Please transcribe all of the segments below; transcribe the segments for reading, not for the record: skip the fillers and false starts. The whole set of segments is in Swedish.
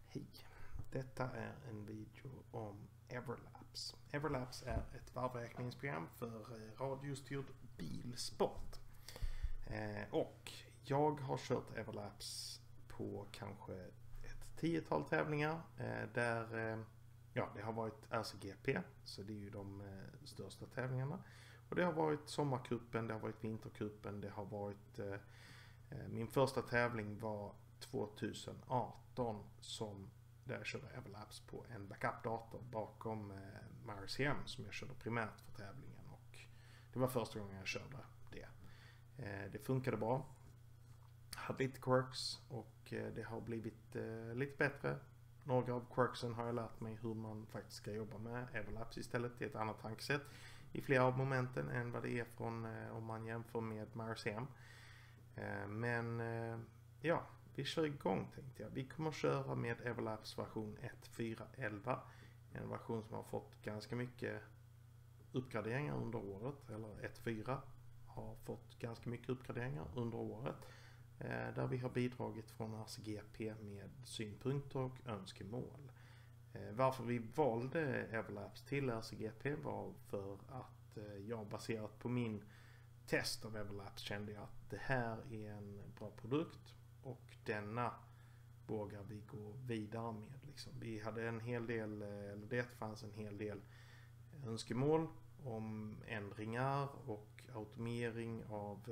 Hej! Detta är en video om Everlapse. Everlapse är ett varvräkningsprogram för radiostyrd bilsport. Och jag har kört Everlapse på kanske ett 10-tal tävlingar där det har varit RCGP, så det är ju de största tävlingarna. Och det har varit sommarcupen, det har varit vintercupen, det har varit min första tävling var 2018 där jag körde Everlapse på en backup-dator bakom MyRCM som jag körde primärt för tävlingen, och det var första gången jag körde det. Det funkade bra. Hade lite quirks och det har blivit lite bättre. Några av quirksen har jag lärt mig hur man faktiskt ska jobba med Everlapse istället. Det är ett annat tankesätt i flera av momenten än vad det är från om man jämför med MyRCM. Men vi kör igång tänkte jag. Vi kommer att köra med Everlapse version 1.4.11. En version som har fått ganska mycket uppgraderingar under året. Eller 1.4 har fått ganska mycket uppgraderingar under året. Där vi har bidragit från RCGP med synpunkter och önskemål. Varför vi valde Everlapse till RCGP var för att jag baserat på min test av Everlapse kände jag att det här är en bra produkt och denna vågar vi gå vidare med. Vi hade en hel del, eller det fanns en hel del önskemål om ändringar och automering av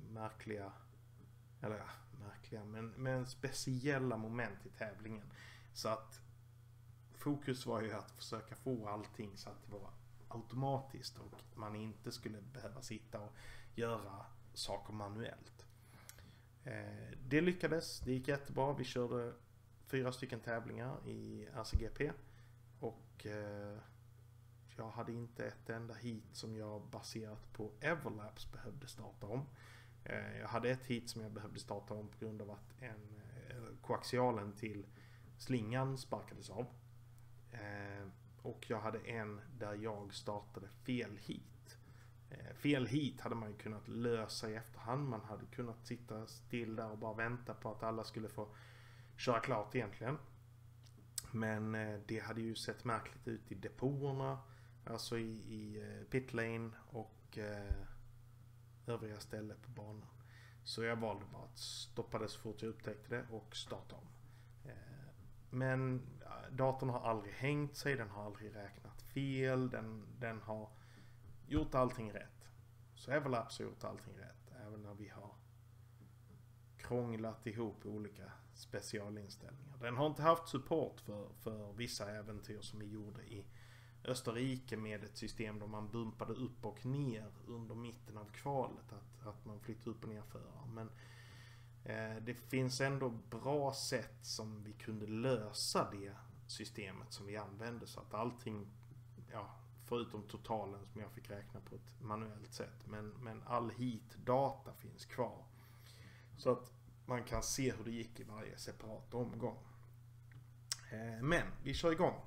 men speciella moment i tävlingen. Så att fokus var ju att försöka få allting så att det var automatiskt och man inte skulle behöva sitta och göra saker manuellt. Det lyckades, det gick jättebra. Vi körde 4 stycken tävlingar i RCGP och jag hade inte ett enda hit som jag baserat på Everlapse behövde starta om. Jag hade ett hit som jag behövde starta om på grund av att koaxialen till slingan sparkades av. Och jag hade en där jag startade fel hit. Fel hit hade man ju kunnat lösa i efterhand. Man hade kunnat sitta still där och bara vänta på att alla skulle få köra klart egentligen. Men det hade ju sett märkligt ut i depåerna, alltså i pitlane och övriga ställen på banan. Så jag valde bara att stoppa det så fort jag upptäckte det och starta om. Men datorn har aldrig hängt sig, den har aldrig räknat fel, den har gjort allting rätt. Så Everlapse har gjort allting rätt, även när vi har krånglat ihop olika specialinställningar. Den har inte haft support för vissa äventyr som vi gjorde i Österrike med ett system där man bumpade upp och ner under mitten av kvalet, att man flyttade upp och ner förare. Men det finns ändå bra sätt som vi kunde lösa det systemet som vi använde, så att allting, förutom totalen som jag fick räkna på ett manuellt sätt, men all hit-data finns kvar. Så att man kan se hur det gick i varje separat omgång. Men vi kör igång.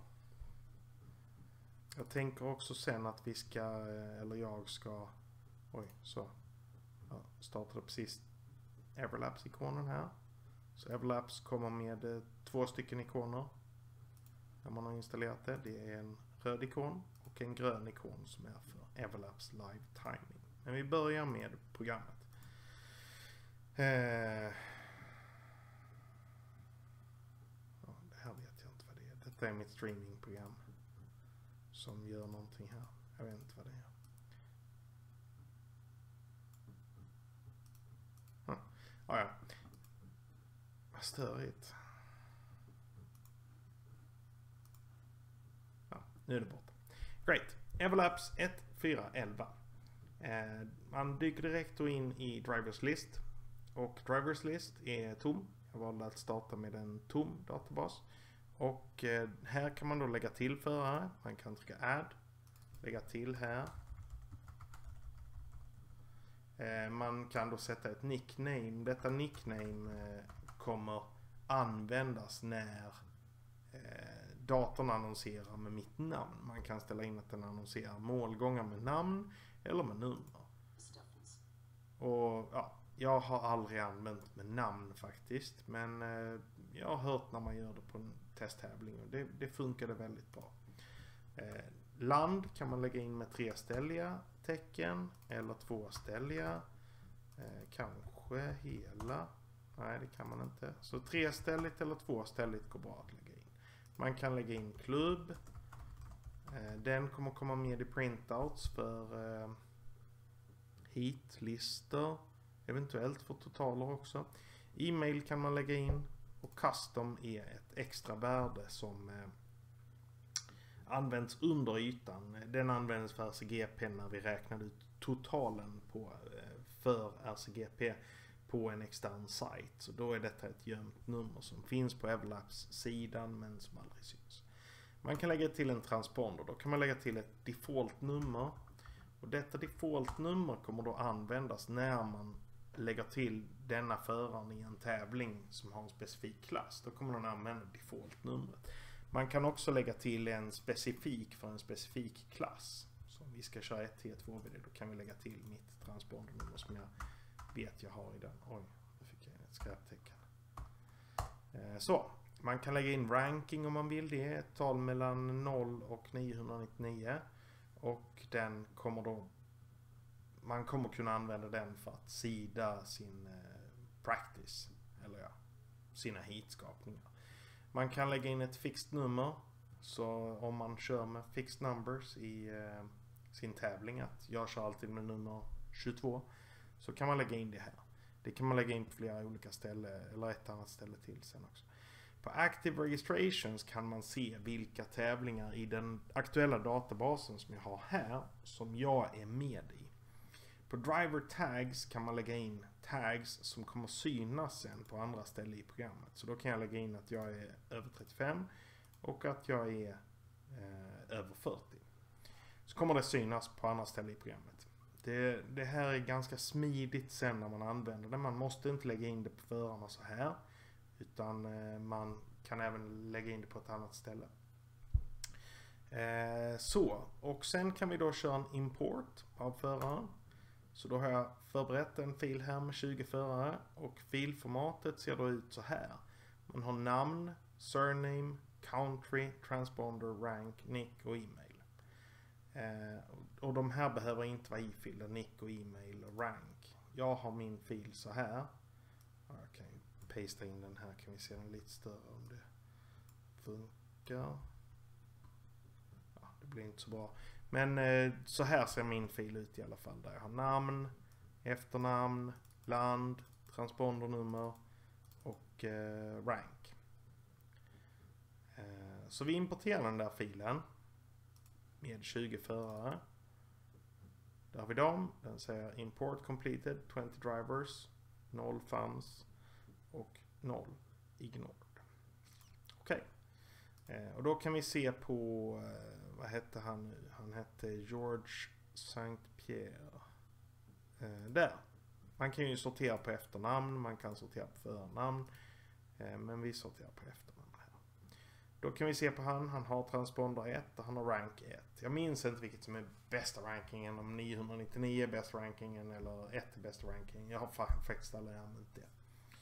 Jag tänker också sen att jag startade precis Everlapse-ikonen här. Så Everlapse kommer med 2 stycken ikoner när man har installerat det. Det är en röd ikon och en grön ikon som är för Everlapse Live Timing. Men vi börjar med programmet. Det här vet jag inte vad det är. Detta är mitt streamingprogram som gör någonting här. Jag vet inte vad det är. Vad störigt. Nu är det borta. Great. Everlapse 1.4.11. Man dyker direkt in i Drivers List. Och Drivers List är tom. Jag valde att starta med en tom databas. Och här kan man då lägga till förare. Man kan trycka add. Lägga till här. Man kan då sätta ett nickname. Detta nickname kommer användas när datorn annonserar med mitt namn. Man kan ställa in att den annonserar målgångar med namn eller med nummer. Och Jag har aldrig använt med namn faktiskt. Men jag har hört när man gör det på en testtävling. Och det funkade väldigt bra. Land kan man lägga in med 3-ställiga tecken. Eller 2-ställiga. Kanske hela. Nej, det kan man inte. Så 3-ställigt eller 2-ställigt går bra att lägga in. Man kan lägga in klubb. Den kommer komma med i printouts för hitlistor. Eventuellt för totaler också. E-mail kan man lägga in. Och custom är ett extra värde som används under ytan. Den används för RCGP när vi räknar ut totalen för RCGP på en extern sajt. Så då är detta ett gömt nummer som finns på Everlapse-sidan men som aldrig syns. Man kan lägga till en transponder. Då kan man lägga till ett default-nummer. Och detta default-nummer kommer då användas när man lägger till denna föraren i en tävling som har en specifik klass. Då kommer den använda default-numret. Man kan också lägga till en specifik för en specifik klass. Så om vi ska köra 1T2VD då kan vi lägga till mitt transpondernummer som jag vet jag har i den. Oj, nu fick jag ett skräptecken. Så, man kan lägga in ranking om man vill. Det är ett tal mellan 0 och 999. Och den kommer då, man kommer kunna använda den för att sida sin practice. Eller ja, sina hitskapningar. Man kan lägga in ett fixed nummer. Så om man kör med fixed numbers i sin tävling, att jag kör alltid med nummer 22, så kan man lägga in det här. Det kan man lägga in på flera olika ställen eller ett annat ställe till sen också. På Active Registrations kan man se vilka tävlingar i den aktuella databasen som jag har här som jag är med i. På Driver Tags kan man lägga in tags som kommer synas sen på andra ställen i programmet. Så då kan jag lägga in att jag är över 35 och att jag är över 40. Så kommer det synas på andra ställen i programmet. Det här är ganska smidigt sen när man använder det. Man måste inte lägga in det på förarna så här. Utan man kan även lägga in det på ett annat ställe. Så, och sen kan vi då köra en import av föraren. Så då har jag förberett en fil här med 20 förare. Och filformatet ser då ut så här. Man har namn, surname, country, transponder, rank, nick och e-mail. Och de här behöver inte vara ifyllda, nick och e-mail och rank. Jag har min fil så här. Jag kan pasta in den här, kan vi se den lite större om det funkar. Ja, det blir inte så bra. Men så här ser min fil ut i alla fall. Där jag har namn, efternamn, land, transpondernummer och rank. Så vi importerar den där filen med 20 förare. Där har vi dem. Den säger import completed, 20 drivers, 0 funds och 0 ignored. Okej. Och då kan vi se på, vad hette han nu? Han hette George St. Pierre. Där. Man kan ju sortera på efternamn, man kan sortera på förnamn. Men vi sorterar på efternamn här. Då kan vi se på han har transponder 1 och han har rank 1. Jag minns inte vilket som är bästa rankingen, om 999 är bästa rankingen eller 1 är bästa rankingen. Jag har faktiskt aldrig använt det.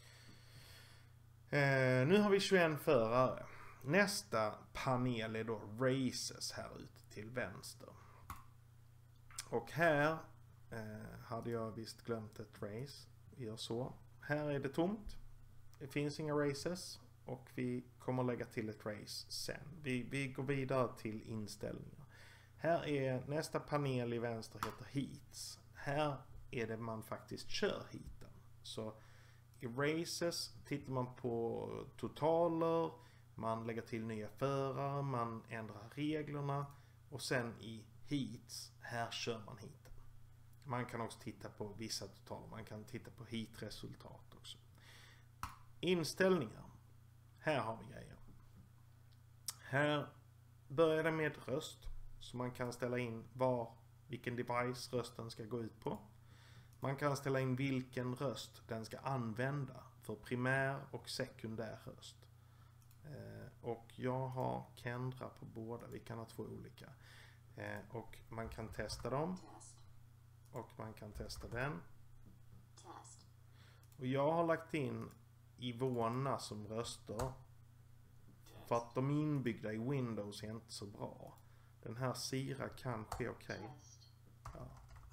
Nu har vi 21 förare. Nästa panel är då races här ute till vänster. Och här hade jag visst glömt ett race. Vi gör så. Här är det tomt. Det finns inga races. Och vi kommer lägga till ett race sen. Vi går vidare till inställningar. Här är nästa panel i vänster heter heats. Här är det man faktiskt kör heaten. Så i races tittar man på totaler. Man lägger till nya förare. Man ändrar reglerna. Och sen i heats, här kör man heaten. Man kan också titta på vissa totaler. Man kan titta på heatresultat också. Inställningar. Här har vi grejer. Här börjar det med röst. Så man kan ställa in vilken device rösten ska gå ut på. Man kan ställa in vilken röst den ska använda för primär och sekundär röst. Och jag har Kendra på båda. Vi kan ha 2 olika. Och man kan testa dem. Och man kan testa den. Och jag har lagt in Ivona som röster. För att de inbyggda i Windows är inte så bra. Den här Sira kanske är okej. Ja.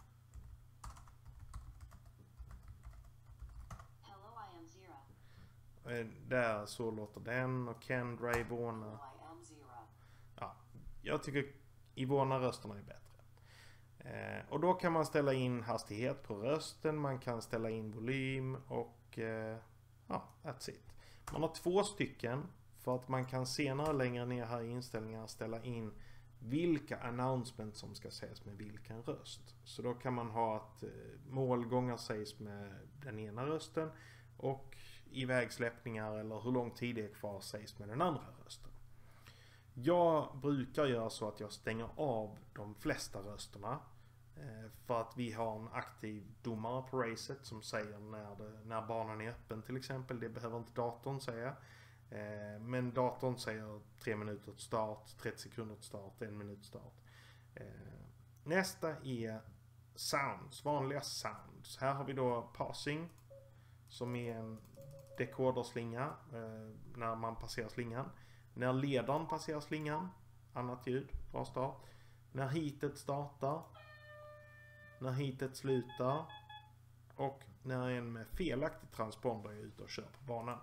Där så låter den och Kendra, Ivona. Ja, jag tycker Ivona-rösterna är bättre. Och då kan man ställa in hastighet på rösten, man kan ställa in volym och ja, that's it. Man har 2 stycken för att man kan senare längre ner här i inställningarna ställa in vilka announcements som ska sägas med vilken röst. Så då kan man ha att målgångar sägs med den ena rösten och ivägsläppningar eller hur lång tid det är kvar sägs med den andra rösten. Jag brukar göra så att jag stänger av de flesta rösterna för att vi har en aktiv domare på racet som säger när banan är öppen till exempel. Det behöver inte datorn säga. Men datorn säger 3 minuter till start, 30 sekunder till start, 1 minut start. Nästa är sounds, vanliga sounds. Här har vi då passing som är en dekoderslinga när man passerar slingan. När ledaren passerar slingan, annat ljud, bra start. När heatet startar, när heatet slutar och när en med felaktig transponder är ute och kör på banan.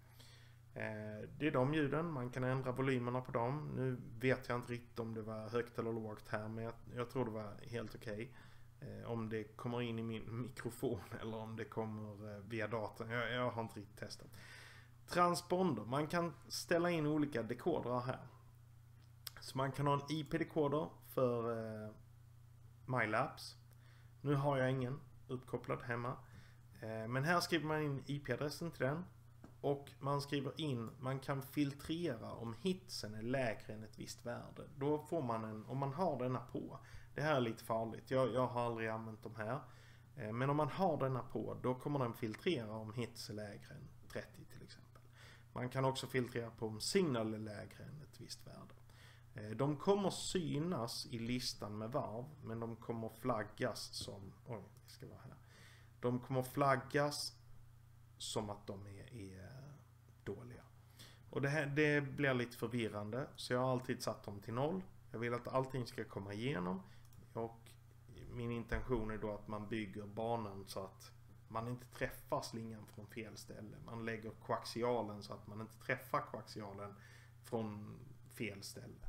Det är de ljuden, man kan ändra volymerna på dem. Nu vet jag inte riktigt om det var högt eller lågt här, men jag tror det var helt okej. Om det kommer in i min mikrofon eller om det kommer via datorn, jag har inte riktigt testat. Transponder, man kan ställa in olika dekodrar här. Så man kan ha en IP-dekoder för MyLabs. Nu har jag ingen uppkopplad hemma. Men här skriver man in IP-adressen till den. Och man skriver in, man kan filtrera om hitsen är lägre än ett visst värde. Då får man en, om man har denna på. Det här är lite farligt, jag har aldrig använt de här. Men om man har denna på, då kommer den filtrera om hits är lägre än 30 till exempel. Man kan också filtrera på om signal är lägre än ett visst värde. De kommer synas i listan med varv, men de kommer flaggas som, det ska vara här. De kommer flaggas som att de är dåliga. Och det blir lite förvirrande, så jag har alltid satt dem till 0. Jag vill att allting ska komma igenom, och min intention är då att man bygger banan så att man inte träffar slingan från fel ställe. Man lägger koaxialen så att man inte träffar koaxialen från fel ställe.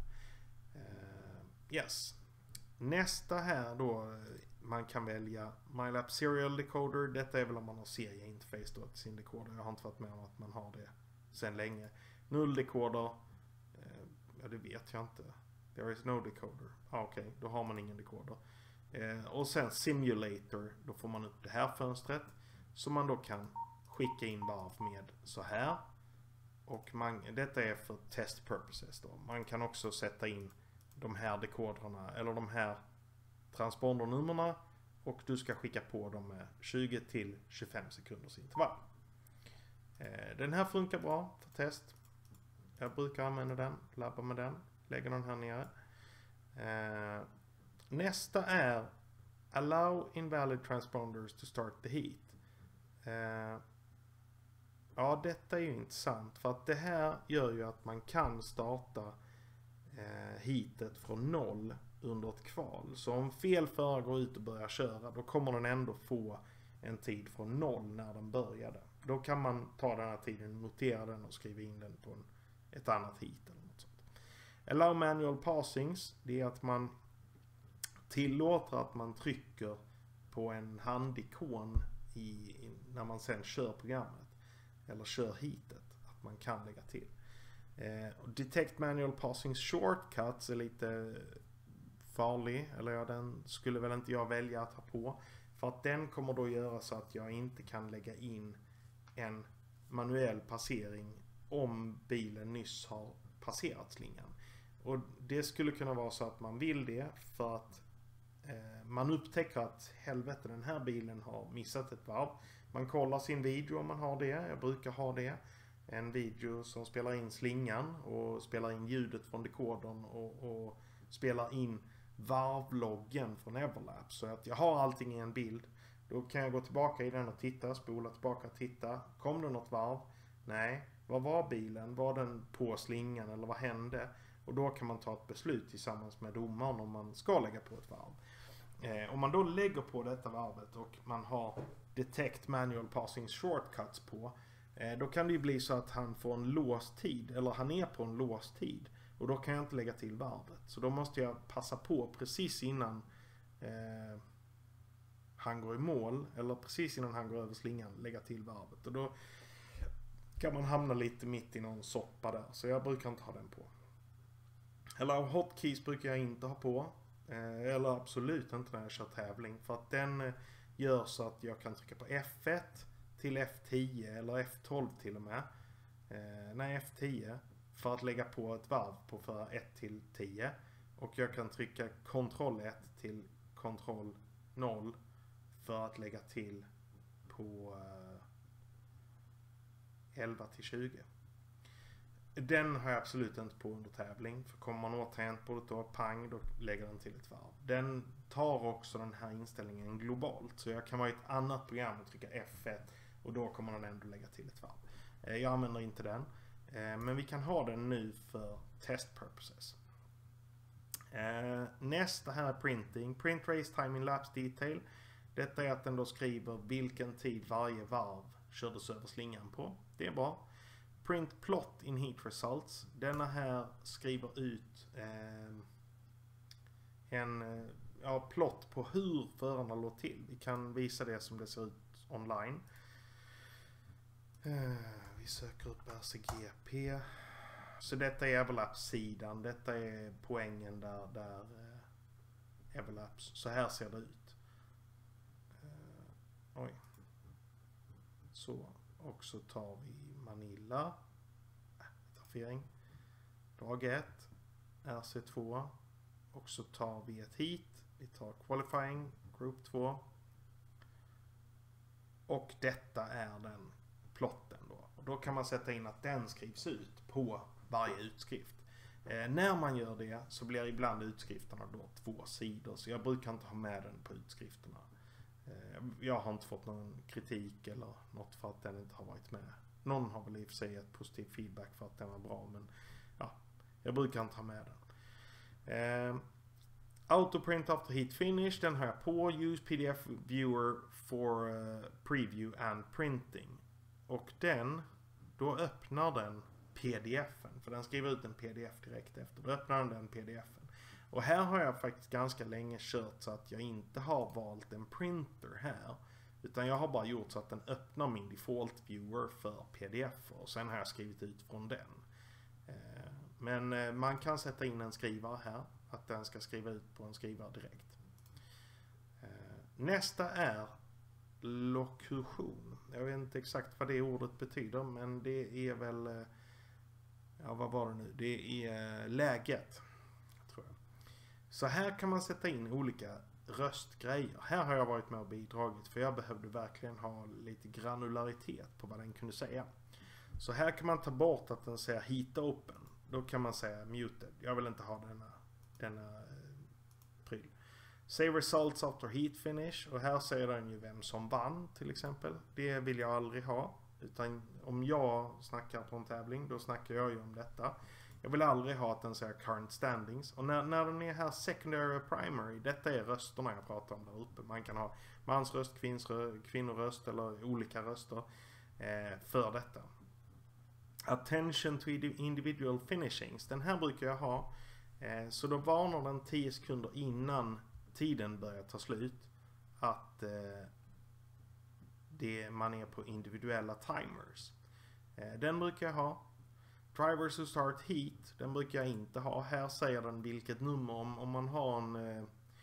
Yes. Nästa här då, man kan välja MyLab Serial Decoder. Detta är väl om man har serieinterface då till sin decoder. Jag har inte varit med om att man har det sedan länge. Null decoder. Ja, det vet jag inte. There is no decoder. Okej, då har man ingen decoder. Och sen Simulator. Då får man upp det här fönstret. Så man då kan skicka in varv med så här. Och detta är för test purposes då. Man kan också sätta in de här dekodrarna eller de här transpondernummerna, och du ska skicka på dem med 20 till 25 sekunders intervall. Den här funkar bra för test. Jag brukar använda den, labba med den, lägger den här nere. Nästa är Allow invalid transponders to start the heat. Ja, detta är ju intressant, för att det här gör ju att man kan starta heatet från 0 under ett kval. Så om fel förare går ut och börjar köra, då kommer den ändå få en tid från 0 när den började. Då kan man ta den här tiden, notera den och skriva in den på ett annat heat eller något sånt. Allow manual passings, det är att man tillåter att man trycker på en handikon när man sen kör programmet eller kör heatet, att man kan lägga till. Detect manual passing shortcuts är lite farlig, eller ja, den skulle väl inte jag välja att ha på, för att den kommer då göra så att jag inte kan lägga in en manuell passering om bilen nyss har passerat slingan. Och det skulle kunna vara så att man vill det för att man upptäcker att helvete, den här bilen har missat ett varv. Man kollar sin video om man har det. Jag brukar ha det. En video som spelar in slingan och spelar in ljudet från dekodern och spelar in varvloggen från Everlap. Så att jag har allting i en bild. Då kan jag gå tillbaka i den och titta, spola tillbaka och titta. Kom det något varv? Nej. Vad var bilen? Var den på slingan eller vad hände? Och då kan man ta ett beslut tillsammans med domaren om man ska lägga på ett varv. Om man då lägger på detta varvet och man har Detect Manual Passing Shortcuts på, då kan det ju bli så att han får en låst tid, eller han är på en låst tid. Och då kan jag inte lägga till varvet. Så då måste jag passa på precis innan han går i mål, eller precis innan han går över slingan, lägga till varvet. Och då kan man hamna lite mitt i någon soppa där. Så jag brukar inte ha den på. Eller hotkeys brukar jag inte ha på. Eller absolut inte när jag kör tävling. För att den gör så att jag kan trycka på F1 till F10 eller F12 till och med. Nej, F10 för att lägga på ett varv på för 1 till 10. Och jag kan trycka Ctrl 1 till Ctrl 0 för att lägga till på 11 till 20. Den har jag absolut inte på under tävling. För kommer man åt tangentbordet då, pang, då lägger den till ett varv. Den tar också den här inställningen globalt. Så jag kan vara i ett annat program och trycka F1 och då kommer den ändå lägga till ett varv. Jag använder inte den. Men vi kan ha den nu för test purposes. Nästa här är printing. Print race time in lapse detail. Detta är att den då skriver vilken tid varje varv kördes över slingan på. Det är bra. Print plot in heat results. Denna här skriver ut en plott på hur förarna låg till. Vi kan visa det som det ser ut online. Vi söker upp RCGP. Så detta är Everlaps-sidan. Detta är poängen där Everlaps. Så här ser det ut. Så. Och så tar vi Manila. Trafering. Dag 1. RC2. Och så tar vi ett heat. Vi tar qualifying. Group 2. Och detta är den plotten då. Och då kan man sätta in att den skrivs ut på varje utskrift. När man gör det så blir ibland utskrifterna då 2 sidor. Så jag brukar inte ha med den på utskrifterna. Jag har inte fått någon kritik eller något för att den inte har varit med. Någon har väl i och för sig ett positiv feedback för att den var bra, men ja, jag brukar inte ha med den. Autoprint after heat finish, den har jag på. Use PDF viewer for preview and printing. Och då öppnar den pdf-en, för den skriver ut en pdf direkt efter. Då öppnar den pdf-en. Och här har jag faktiskt ganska länge kört så att jag inte har valt en printer här. Utan jag har bara gjort så att den öppnar min default viewer för pdf. Och sen har jag skrivit ut från den. Men man kan sätta in en skrivare här. Att den ska skriva ut på en skrivare direkt. Nästa är lokution. Jag vet inte exakt vad det ordet betyder. Men det är väl... vad var det nu? Det är läget. Så här kan man sätta in olika röstgrejer. Här har jag varit med och bidragit för jag behövde verkligen ha lite granularitet på vad den kunde säga. Så här kan man ta bort att den säger heat open. Då kan man säga muted. Jag vill inte ha denna pryl. Say results after heat finish. Och här säger den ju vem som vann till exempel. Det vill jag aldrig ha. Utan om jag snackar på en tävling, då snackar jag ju om detta. Jag vill aldrig ha att den säger current standings. Och när den är här secondary och primary, detta är rösterna jag pratar om där uppe. Man kan ha mansröst, kvinnoröst eller olika röster för detta. Attention to individual finishings. Den här brukar jag ha. Så då varnar den 10 sekunder innan tiden börjar ta slut att man är på individuella timers. Den brukar jag ha. Drivers who start heat, den brukar jag inte ha. Här säger den vilket nummer om man har en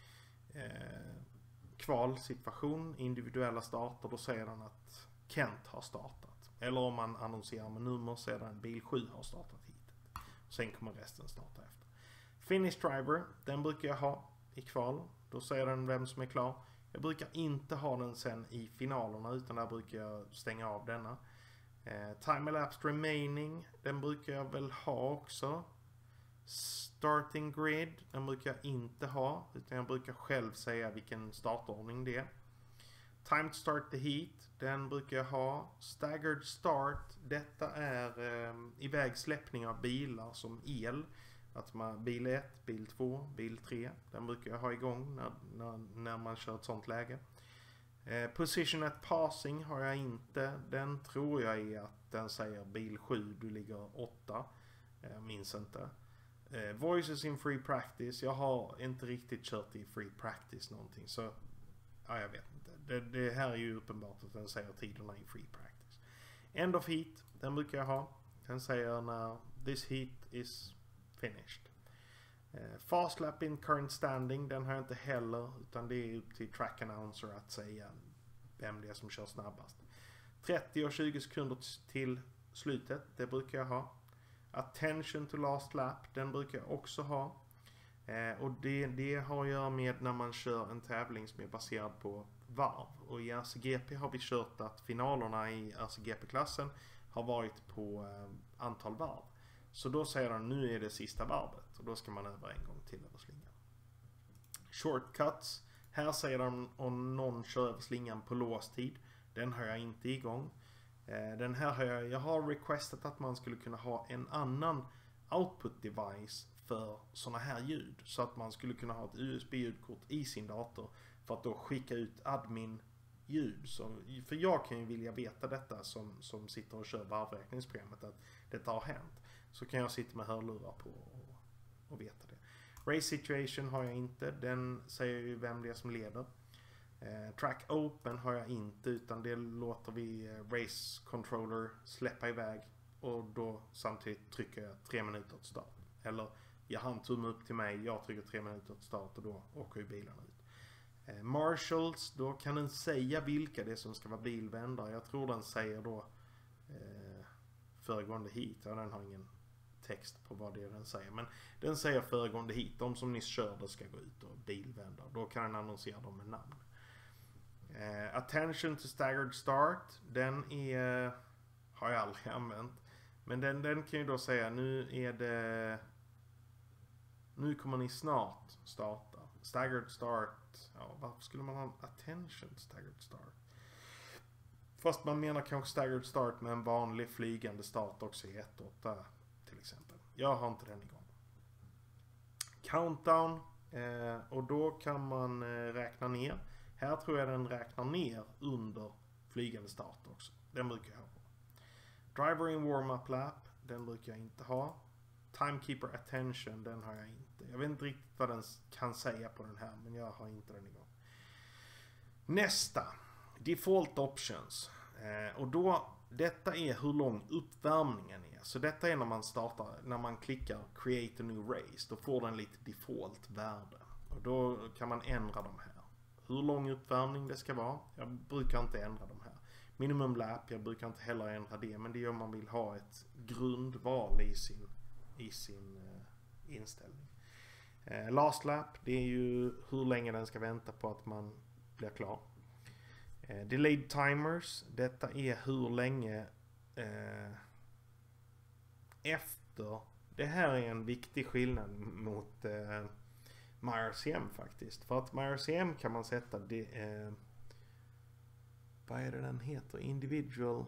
kvalsituation, individuella starter, då säger den att Kent har startat. Eller om man annonserar med nummer så är den bil 7 har startat heatet. Sen kommer resten starta efter. Finish driver, den brukar jag ha i kval. Då säger den vem som är klar. Jag brukar inte ha den sen i finalerna utan där brukar jag stänga av denna. Time elapsed remaining, den brukar jag väl ha också. Starting grid, den brukar jag inte ha utan jag brukar själv säga vilken startordning det är. Time to start the heat. Den brukar jag ha. Staggered start. Detta är ivägsläppning av bilar som el. Att man, bil 1, bil 2, bil 3. Den brukar jag ha igång när man kör ett sånt läge. Position at passing har jag inte. Den tror jag är att den säger bil 7, du ligger 8. Jag minns inte. Voices in free practice. Jag har inte riktigt kört i free practice någonting. Så ja, jag vet inte. Det här är ju uppenbart att den säger tiderna i free practice. End of heat. Den brukar jag ha. Den säger när this heat is finished. Fast lap in current standing. Den har jag inte heller. Utan det är upp till track announcer att säga vem det är som kör snabbast. 30 och 20 sekunder till slutet. Det brukar jag ha. Attention to last lap. Den brukar jag också ha. Och det har att göra med när man kör en tävling som är baserad på varv. Och i RCGP har vi kört att finalerna i RCGP-klassen har varit på antal varv. Så då säger de nu är det sista varvet. Och då ska man över en gång till över slingan. Shortcuts. Här säger de om någon kör över slingan på låstid. Den har jag inte igång. Den här har jag har requestat att man skulle kunna ha en annan output device för såna här ljud. Så att man skulle kunna ha ett USB-ljudkort i sin dator för att då skicka ut admin-ljud. För jag kan ju vilja veta detta som sitter och kör varvräkningsprogrammet att detta har hänt. Så kan jag sitta med hörlurar på och veta det. Race situation har jag inte. Den säger ju vem det är som leder. Track open har jag inte utan det låter vi race controller släppa iväg och då samtidigt trycker jag 3 minuter till start. Eller jag har en tumme upp till mig, jag trycker 3 minuter till start och då åker ju bilarna ut. Marshals, då kan den säga vilka det är som ska vara bilvändare. Jag tror den säger då föregående hit. Ja, den har ingen text på vad det är den säger. Men den säger föregående hit. De som nyss körde ska gå ut och bilvända. Då kan den annonsera dem med namn. Attention to staggered start. Den har jag aldrig använt. Men den kan ju då säga nu kommer ni snart starta. Staggered start. Ja, varför skulle man ha attention to staggered start? Fast man menar kanske staggered start med en vanlig flygande start också i 1.8 till exempel. Jag har inte den igång. Countdown. Och då kan man räkna ner. Här tror jag den räknar ner under flygande start också. Den brukar jag ha på. Driver in warm-up lap. Den brukar jag inte ha. Timekeeper attention. Den har jag inte. Jag vet inte riktigt vad den kan säga på den här. Men jag har inte den igång. Nästa. Default options. Och då, detta är hur lång uppvärmningen är. Så detta är när man startar, när man klickar create a new race. Då får den lite default värde. Och då kan man ändra de här. Hur lång uppvärmning det ska vara. Jag brukar inte ändra de här. Minimum lap, jag brukar inte heller ändra det. Men det är om man vill ha ett grundval i sin inställning. Last lap, det är ju hur länge den ska vänta på att man blir klar. Delayed timers, detta är hur länge efter. Det här är en viktig skillnad mot MyRCM faktiskt. För att MyRCM kan man sätta vad är det den heter? Individual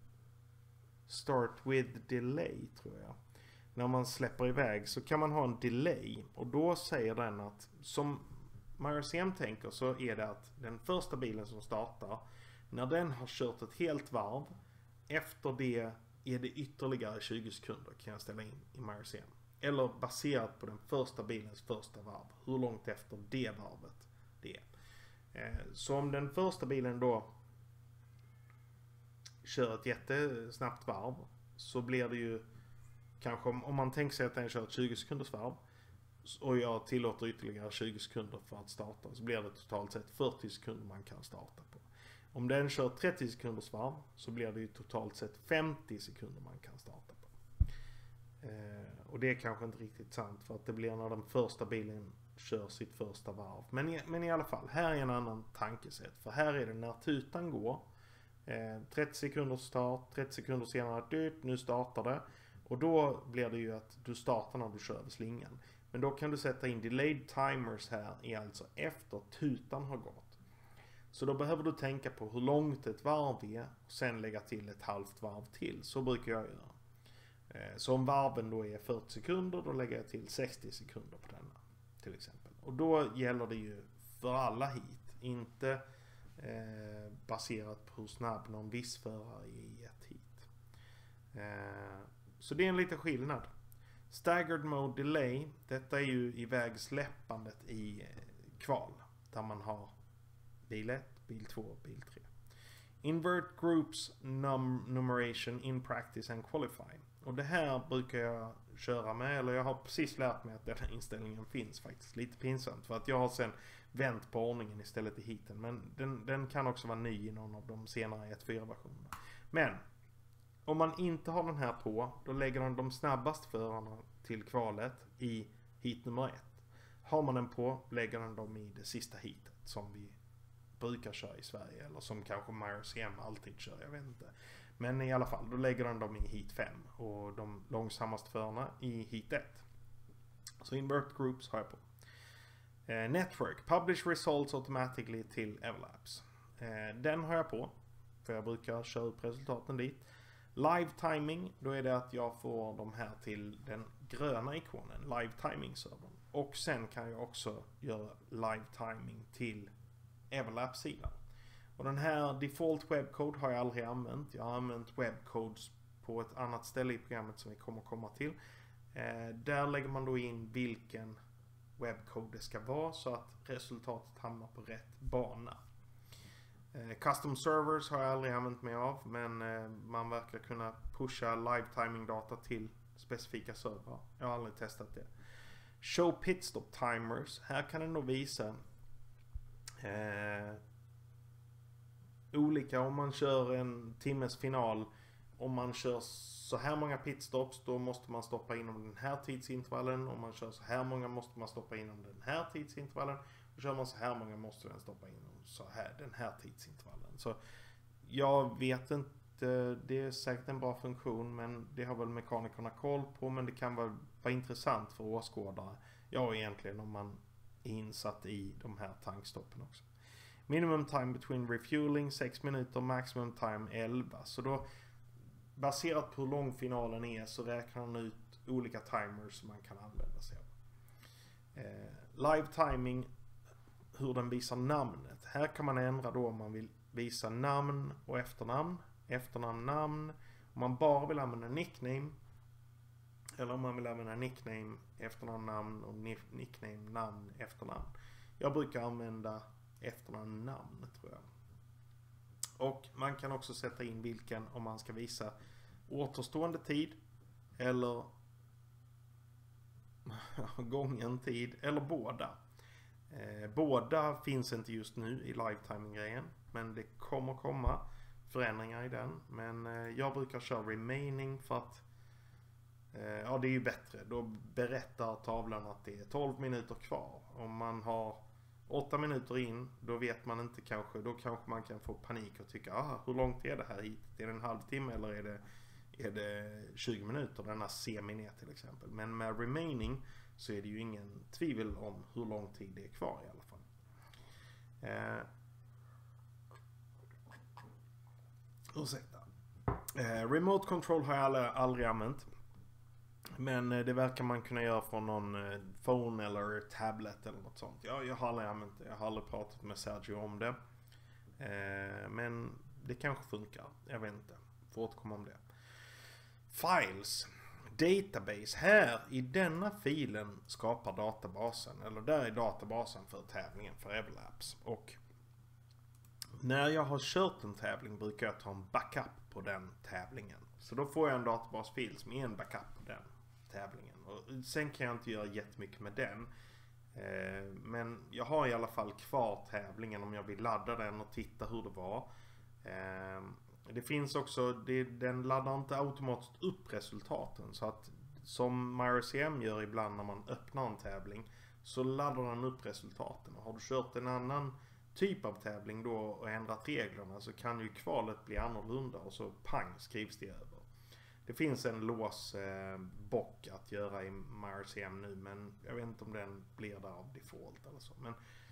start with delay tror jag. När man släpper iväg så kan man ha en delay och då säger den att som MyRCM tänker så är det att den första bilen som startar när den har kört ett helt varv efter det är det ytterligare 20 sekunder kan jag ställa in i MyRCM. Eller baserat på den första bilens första varv. Hur långt efter det varvet det är. Så om den första bilen då kör ett jättesnabbt varv så blir det ju kanske om man tänker sig att den kör ett 20 sekunders varv och jag tillåter ytterligare 20 sekunder för att starta så blir det totalt sett 40 sekunder man kan starta på. Om den kör 30 sekunders varv så blir det ju totalt sett 50 sekunder man kan starta på. Och det är kanske inte riktigt sant för att det blir när den första bilen kör sitt första varv. Men i alla fall, här är en annan tankesätt. För här är det när tutan går. 30 sekunder start, 30 sekunder senare, nu startar det. Och då blir det ju att du startar när du kör över slingan. Men då kan du sätta in delayed timers här är alltså efter tutan har gått. Så då behöver du tänka på hur långt ett varv är och sen lägga till ett halvt varv till. Så brukar jag göra. Så om varven då är 40 sekunder, då lägger jag till 60 sekunder på denna till exempel. Och då gäller det ju för alla hit, inte baserat på hur snabb någon viss förare är i ett hit. Så det är en liten skillnad. Staggered mode delay, detta är ju ivägsläppandet i kval där man har bil 1, bil 2, bil 3. Invert groups numeration in practice and qualify. Och det här brukar jag köra med, eller jag har precis lärt mig att den här inställningen finns faktiskt. Lite pinsamt för att jag har sen vänt på ordningen istället i heaten. Men den kan också vara ny i någon av de senare 1.4-versionerna. Men om man inte har den här på, då lägger den de snabbaste förarna till kvalet i heat nummer 1. Har man den på, lägger den dem i det sista heatet som vi brukar köra i Sverige, eller som kanske MyRCM alltid kör, jag vet inte. Men i alla fall, då lägger den dem i heat 5 och de långsammaste förarna i heat 1. Så invert groups har jag på. Network, publish results automatically till Everlapse. Den har jag på, för jag brukar köra upp resultaten dit. Live timing, då är det att jag får de här till den gröna ikonen, live timing servern. Och sen kan jag också göra live timing till Everlapse-sidan. Och den här default webcode har jag aldrig använt. Jag har använt webcodes på ett annat ställe i programmet som vi kommer komma till. Där lägger man då in vilken webcode det ska vara så att resultatet hamnar på rätt bana. Custom servers har jag aldrig använt mig av, men man verkar kunna pusha live timing data till specifika servrar. Jag har aldrig testat det. Show pitstop timers. Här kan den då visa olika om man kör en timmes final. Om man kör så här många pitstops, då måste man stoppa inom den här tidsintervallen. Om man kör så här många måste man stoppa inom den här tidsintervallen. Och kör man så här många måste den stoppa inom så här, den här tidsintervallen. Så jag vet inte, det är säkert en bra funktion, men det har väl mekanikerna koll på, men det kan vara intressant för åskådare. Ja, egentligen om man är insatt i de här tankstoppen också. Minimum time between refueling 6 minuter, maximum time 11. Så då baserat på hur lång finalen är så räknar man ut olika timers som man kan använda sig av. Live timing, hur den visar namnet. Här kan man ändra då om man vill visa namn och efternamn, namn. Om man bara vill använda nickname, eller om man vill använda nickname, efternamn och nickname, namn, efternamn. Jag brukar använda efternamn, tror jag. Och man kan också sätta in vilken, om man ska visa återstående tid eller gången tid eller båda. Båda finns inte just nu i live timing-grejen, men det kommer komma förändringar i den. Men jag brukar köra remaining för att ja, det är ju bättre. Då berättar tavlan att det är 12 minuter kvar. Om man har 8 minuter in, då vet man inte kanske, då kanske man kan få panik och tycka, hur långt är det här hit? Är det en halvtimme eller är det 20 minuter? Denna semi till exempel. Men med remaining så är det ju ingen tvivel om hur lång tid det är kvar i alla fall. Ursäkta. Remote control har jag aldrig använt. Men det verkar man kunna göra från någon phone eller tablet eller något sånt. Jag har aldrig använt det. Jag har aldrig pratat med Sergio om det. Men det kanske funkar. Jag vet inte. Får återkomma om det. Files. Database. Här i denna filen skapar databasen. Eller där är databasen för tävlingen för Everlapse. Och när jag har kört en tävling brukar jag ta en backup på den tävlingen. Så då får jag en databasfil som är en backup på den tävlingen. Och sen kan jag inte göra jättemycket med den. Men jag har i alla fall kvar tävlingen om jag vill ladda den och titta hur det var. Det finns också, den laddar inte automatiskt upp resultaten. Så att som MyRCM gör ibland när man öppnar en tävling, så laddar den upp resultaten. Och har du kört en annan typ av tävling då och ändrat reglerna, så kan ju kvalet bli annorlunda och så pang skrivs det över. Det finns en låsbock att göra i MyRCM nu, men jag vet inte om den blir där av default eller så. Men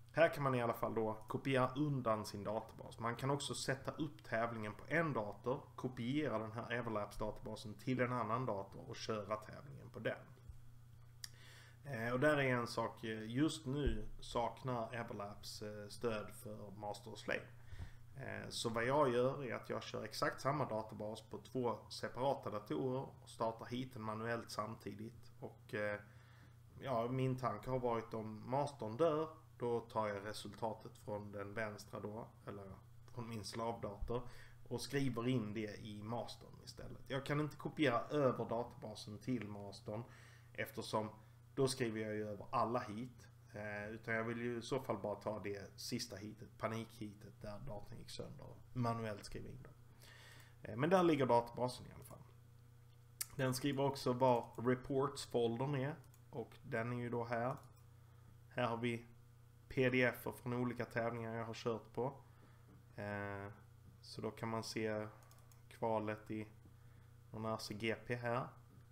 Här kan man i alla fall då kopiera undan sin databas. Man kan också sätta upp tävlingen på en dator, kopiera den här Everlapse-databasen till en annan dator och köra tävlingen på den. Och där är en sak, just nu saknar Everlapse stöd för Master och Slave. Så vad jag gör är att jag kör exakt samma databas på 2 separata datorer och startar heaten manuellt samtidigt. Och ja, min tanke har varit om mastern dör, då tar jag resultatet från den vänstra då, eller från min slavdator, och skriver in det i mastern istället. Jag kan inte kopiera över databasen till mastern eftersom då skriver jag ju över alla hit. Utan jag vill ju i så fall bara ta det sista hitet, panikhitet, där datorn gick sönder och manuellt skriva in dem. Men där ligger databasen i alla fall. Den skriver också var reports-foldern är. Och den är ju då här. Här har vi pdf från olika tävlingar jag har kört på. Så då kan man se kvalet i någon RCGP här.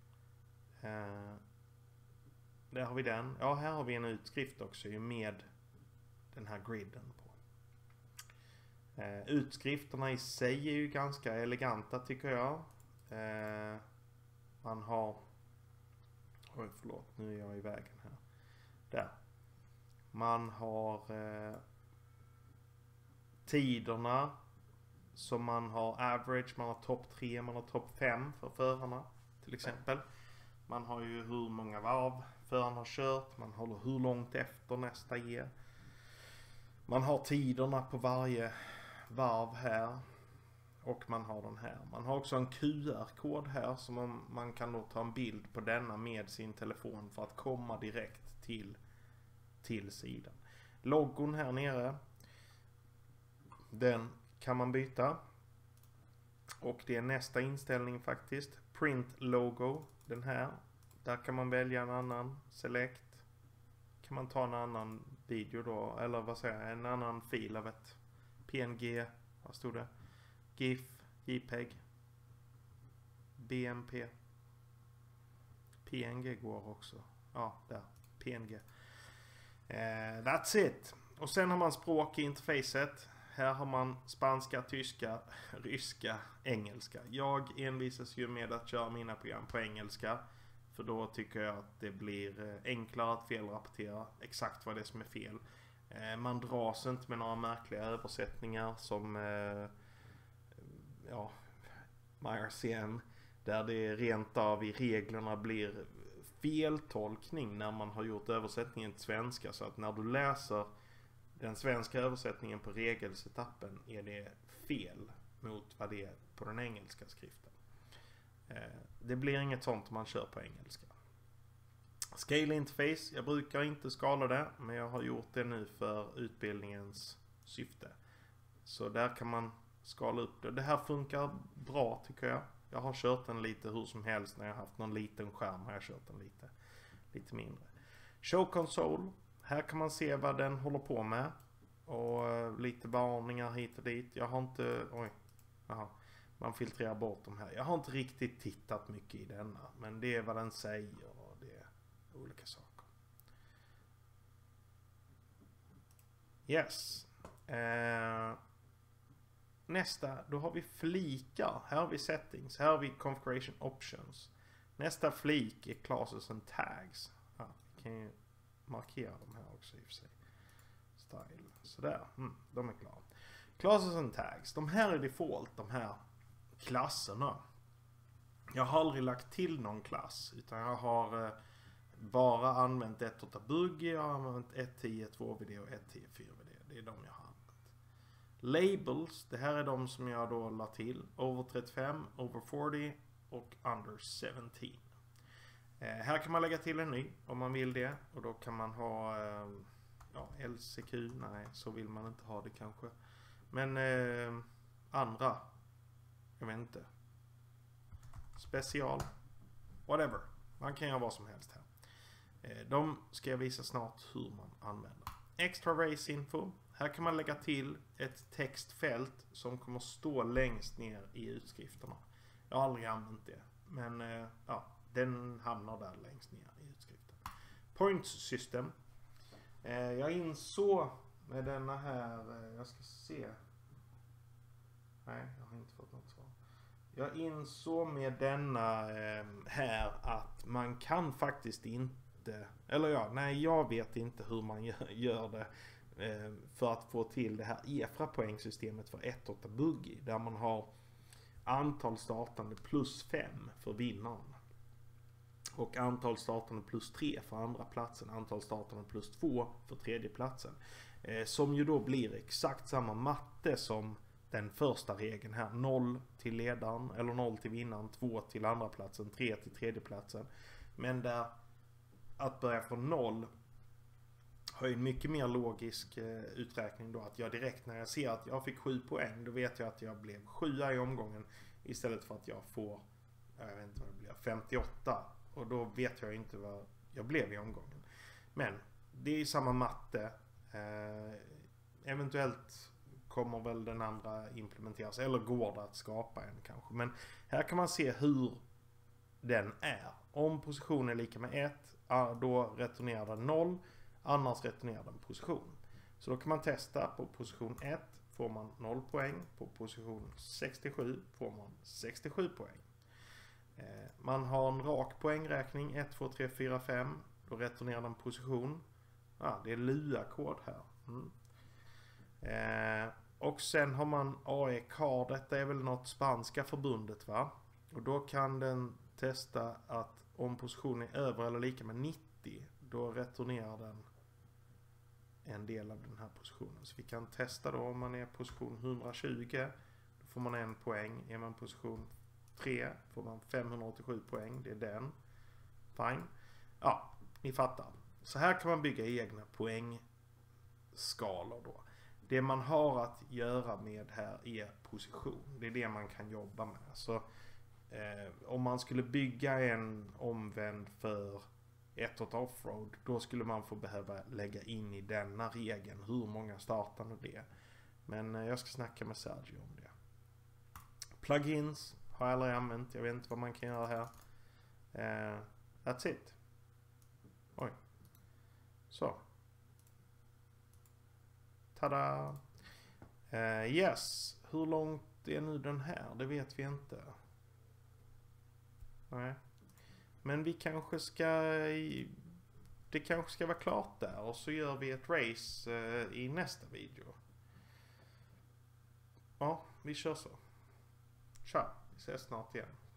Där har vi den. Ja, här har vi en utskrift också med den här griden på. Utskrifterna i sig är ju ganska eleganta tycker jag. Man har... Oj, förlåt. Nu är jag i vägen här. Där. Man har tiderna som man har average, man har topp 3, man har topp 5 för förarna till exempel. Man har ju hur många varv föraren har kört, man håller hur långt efter nästa ger. Man har tiderna på varje varv här. Och man har den här. Man har också en QR-kod här som man kan då ta en bild på denna med sin telefon för att komma direkt till sidan. Logon här nere, den kan man byta. Och det är nästa inställning faktiskt. Print logo, den här. Där kan man välja en annan select. Kan man ta en annan video då, eller vad säger jag, en annan fil av ett PNG, vad stod det? GIF, JPEG, BMP, PNG går också. Ja, där, PNG. That's it. Och sen har man språk i interfacet. Här har man spanska, tyska, ryska, engelska. Jag envisas ju med att köra mina program på engelska. För då tycker jag att det blir enklare att felrapportera exakt vad det är som är fel. Man dras inte med några märkliga översättningar som MyRCM, där det rent av i reglerna blir feltolkning när man har gjort översättningen till svenska. Så att när du läser den svenska översättningen på regelsetappen är det fel mot vad det är på den engelska skriften. Det blir inget sånt om man kör på engelska. Scale interface, jag brukar inte skala det, men jag har gjort det nu för utbildningens syfte. Så där kan man skala upp det. Det här funkar bra tycker jag. Jag har kört den lite hur som helst. När jag har haft någon liten skärm har jag kört den lite mindre. Show console. Här kan man se vad den håller på med. Och lite varningar hit och dit. Jag har inte... Oj. Aha. Man filtrerar bort de här. Jag har inte riktigt tittat mycket i denna. Men det är vad den säger. Och det är olika saker. Yes. Nästa, då har vi flikar. Här har vi settings. Här har vi configuration options. Nästa flik är classes and tags. Ja, vi kan ju markera de här också i och för sig. Style. Sådär. De är klara. Classes and tags. De här är default, de här klasserna. Jag har aldrig lagt till någon klass. Utan jag har bara använt 1.8 buggy. Jag har använt 1.10 2VD och 1.10 4VD. Det är de jag har använt. Labels, det här är de som jag då la till. Over 35, over 40 och under 17. Här kan man lägga till en ny om man vill det. Och då kan man ha LCQ, nej så vill man inte ha det kanske. Men andra, jag vet inte. Special, whatever. Man kan göra vad som helst här. De ska jag visa snart hur man använder. Extra race info. Här kan man lägga till ett textfält som kommer stå längst ner i utskrifterna. Jag har aldrig använt det. Men den hamnar där längst ner i utskriften. Points system. Jag insåg med denna här, jag ska se. Nej, jag har inte fått något svar. Jag insåg med denna här att man kan faktiskt inte, eller ja, nej jag vet inte hur man gör det för att få till det här EFRA-poängsystemet för 1.8 Boogie, där man har antal startande plus 5 för vinnaren. Och antal startande plus 3 för andra platsen. Antal startande plus 2 för tredje platsen. Som ju då blir exakt samma matte som den första regeln här. 0 till ledaren, eller 0 till vinnaren, 2 till andra platsen, 3 till tredje platsen. Men där att börja från 0 har ju en mycket mer logisk uträkning då. Att jag direkt när jag ser att jag fick 7 poäng, då vet jag att jag blev 7 i omgången. Istället för att jag får, jag vet inte vad det blir, 58. Och då vet jag inte vad jag blev i omgången. Men det är samma matte. Eventuellt kommer väl den andra implementeras. Eller går det att skapa en kanske. Men här kan man se hur den är. Om positionen är lika med 1, då returnerar den 0. Annars returnerar den position. Så då kan man testa på position 1 får man 0 poäng. På position 67 får man 67 poäng. Man har en rak poängräkning 1, 2, 3, 4, 5. Då returnerar den position. Det är LUA-kod här. Och sen har man AE-card. Detta är väl något spanska förbundet, va? Och då kan den testa att om positionen är över eller lika med 90, då returnerar den en del av den här positionen. Så vi kan testa då om man är position 120, då får man 1 poäng. Är man position 3 får man 587 poäng. Det är den. Fine. Ja, ni fattar. Så här kan man bygga egna poängskalor då. Det man har att göra med här är position. Det är det man kan jobba med. Så om man skulle bygga en omvänd för 1.8 offroad, då skulle man få behöva lägga in i denna regeln hur många startande det är. Men jag ska snacka med Sergio om det. Plugins har jag aldrig använt. Jag vet inte vad man kan göra här. That's it. Oj. Så. Tada! Yes. Hur långt är nu den här? Det vet vi inte. Nej. Men vi kanske ska... Det kanske ska vara klart där. Och så gör vi ett race i nästa video. Ja, vi kör så. Tja, vi ses snart igen.